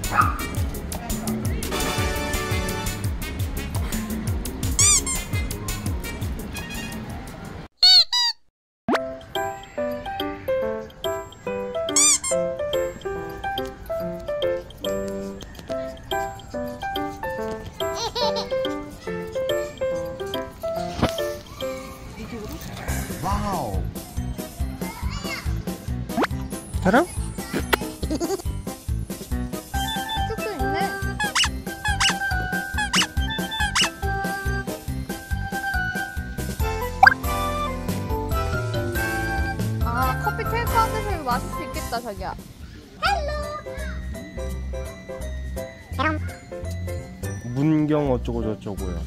와우. 사랑? 뚝뚝 있네. 아, 커피 테이크아웃해서 이거 마실 수 있겠다, 자기야. 문경 어쩌고 저쩌고요.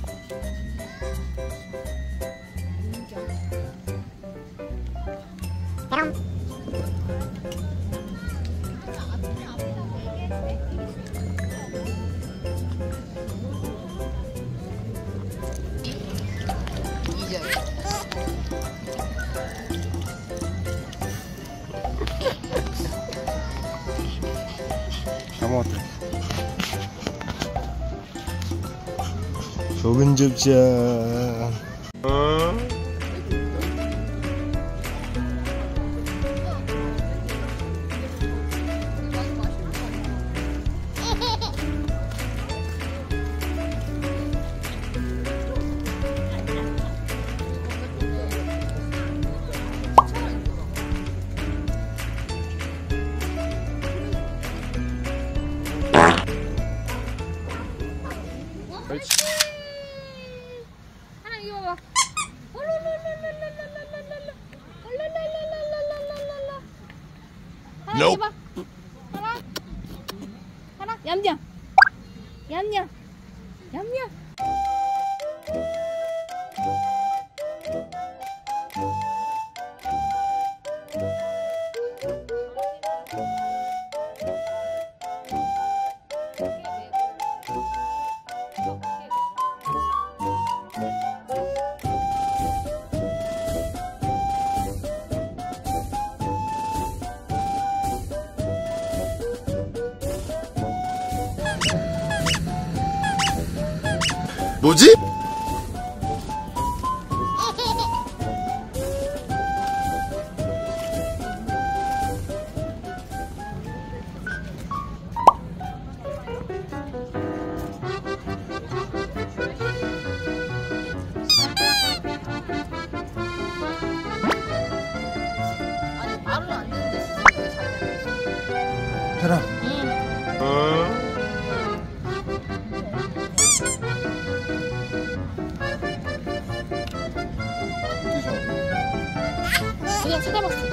다 먹었다. 적은 접자. 하나 이거 봐봐. 하나 이거 봐. 하나 얌얌 얌얌 얌얌. 뭐지? 아니 말은 안 되는데 왜 자기야? 사랑. 그냥 쳐다봤어.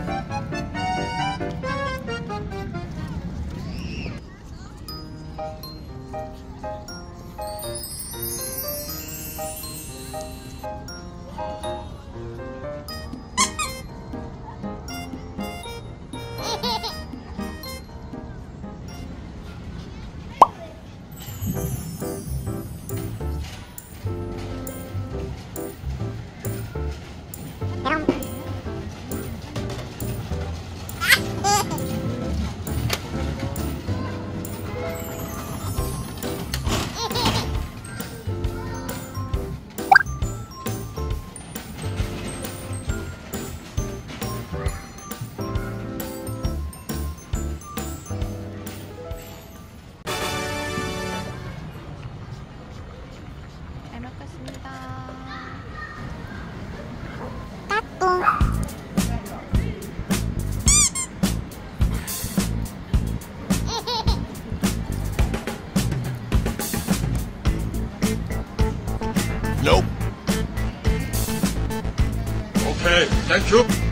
잘 먹겠습니다. Nope. Okay, thank you.